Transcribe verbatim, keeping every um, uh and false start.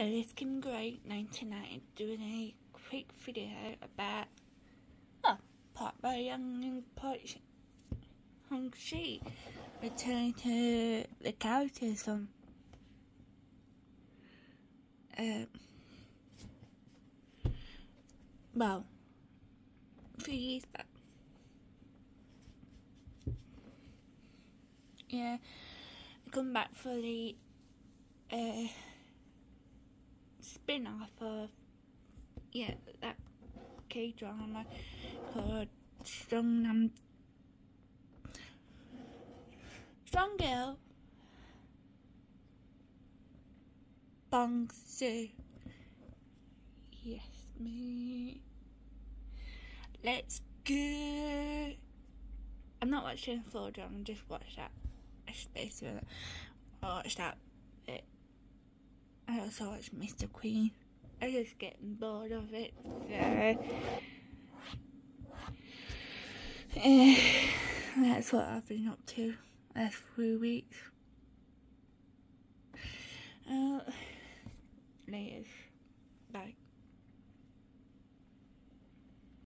Hello, it's Kim Great ninety-nine doing a quick video about oh, part boyoung and part hyungshik returning to the characters from uh, well, a few years back. Yeah, I come back for the uh, spin-off of yeah that K-drama called Strong um, Strong Girl Bong Su. Yes, me. Let's go. I'm not watching full drama. I just watched that. I just basically I watched that bit. I also watched Mister Queen. I'm just getting bored of it. So, uh, that's what I've been up to last few weeks. Uh,